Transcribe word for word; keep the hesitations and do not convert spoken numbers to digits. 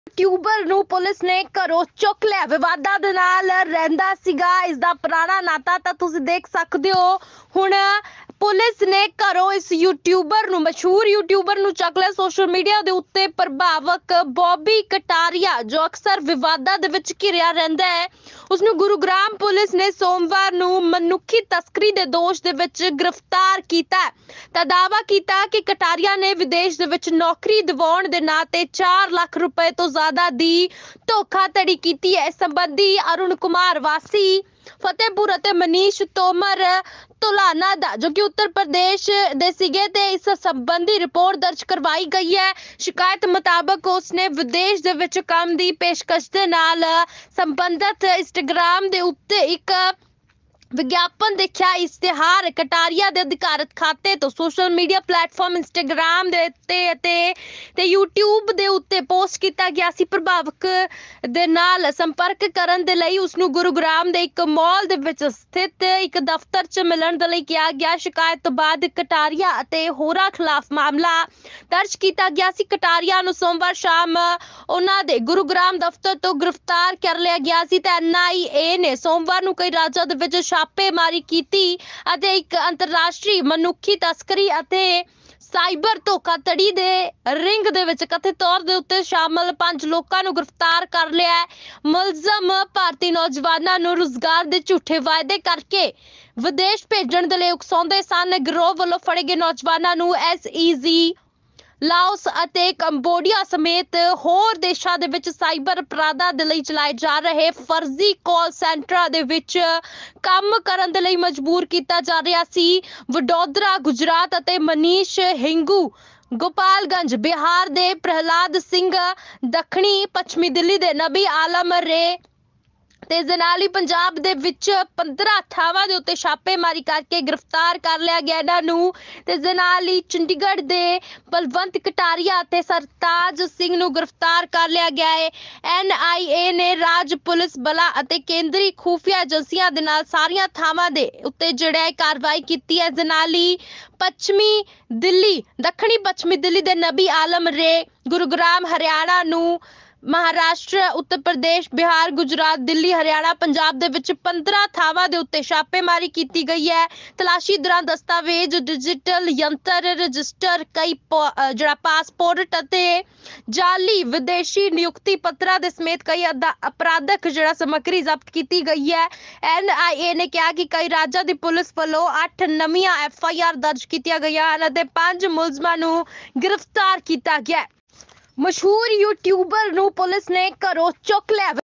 Tuber नूं police ने घरों चुक लिया। विवादां दे नाल रहिंदा सीगा इसदा पुराना नाता तां तुसीं देख सकदे हो। हुण पुलिस ने घरों इस यूट्यूबर नूं मशहूर यूट्यूबर नूं चुक लिया। सोशल मीडिया दे उत्ते प्रभावक बॉबी कटारिया जो अक्सर विवादां दे विच घिरिया रहिंदा है, उसनूं गुरुग्राम पुलिस ने सोमवार नूं मनुखी तस्करी दे दोष दे विच गिरफ्तार कीता है तां दावा कीता कि कटारिया ने विदेश दे विच नौकरी दिवाउण दे नां ते चार लाख रुपए तो ज्यादा दी धोखाधड़ी कीती है। इस संबंधी अरुण कुमार वासी फतेहपुर अते मनीष तोमर तुलाना दा जो कि उत्तर प्रदेश दे सीगे ते इस संबंधी रिपोर्ट दर्ज करवाई गई है। शिकायत मुताबक उसने विदेश दे विच काम दी पेशकश दे नाल संबंधित इंस्टाग्राम दे उत्ते एक विज्ञापन देखा। इश्तिहार कटारिया दे अधिकारत खाते तो सोशल मीडिया प्लेटफॉर्म इंस्टाग्राम दे ते ते, ते यूट्यूब दे उत्ते पोस्ट किया गया सी। प्रभावक दे नाल संपर्क करन दे लई उसनूं गुरुग्राम दे एक मॉल दे विच स्थित एक दफ्तर च मिलण दे लई किया गया। शिकायत तो बाद कटारिया अते होरां खिलाफ मामला दर्ज किया गया सी। कटारिया नूं सोमवार शाम उन्हां दे गुरुग्राम दफ्तर तो गिरफ्तार कर लिया गया सी ते एन आई ए ने सोमवार नूं कई राज्यां दे विच छापेमारी कीती अते एक अंतरराष्ट्रीय मनुखी तस्करी अते साइबर धोखाधड़ी दे रिंग दे विच कथित तौर दे उत्ते शामिल पांच लोकां नूं गिरफ्तार कर लिया है। मुलजम भारतीय नौजवानां नूं रोजगार दे झूठे वायदे करके विदेश भेजण दे लई उकसाउंदे सन। गिरोह वल्लों फड़े गए नौजवानां नूं एस ई जी लाओस अते कंबोडिया समेत होर देशां दे विच साइबर अपराधां दे लई चलाए जा रहे फर्जी कॉल सेंटरां दे विच काम करन दे लई मजबूर कीता जा रहा सी। वडोदरा गुजरात अते मनीष हिंगू गोपालगंज बिहार दे प्रहलाद सिंह दक्षिणी पश्चिमी दिल्ली दे नबी आलम रे ते जनाली पंजाब दे विच पंद्रह थावां दे उत्ते छापेमारी करके गिरफ्तार कर लिया गया। इन्हां नूं ते जनाली चंडीगढ़ दे बलवंत कटारिया अते सरताज सिंह नूं गिरफ्तार कर लिया गया है। एन आई ए ने राज पुलिस बला अते केंद्री खुफिया एजेंसियां दे नाल सारियां थावां दे उत्ते जिहड़ा कार्रवाई कीती है। जनाली पश्चिमी दिल्ली दक्षिणी पश्चिमी दिल्ली दे नबी आलम रे गुरुग्राम हरियाणा नूं महाराष्ट्र उत्तर प्रदेश बिहार गुजरात दिल्ली हरियाणा पंजाब दे विच पंद्रह थावां दे उत्ते छापेमारी कीती गई है। तलाशी दौरान दस्तावेज डिजिटल यंत्र रजिस्टर कई जिहड़ा पासपोर्ट अते जाली विदेशी नियुक्ति पत्रा दे समेत कई अपराधक जिहड़ा समग्री जब्त की गई है। एन आई ए ने कहा कि कई राज्यां दी पुलिस वालों अठ नवीं एफ आई आर दर्ज कीतियां गईयां हन अते पांच मुलजमां नूं गिरफ्तार किया गया। मशहूर यूट्यूबर नूं पुलिस ने घरों चुक लिया।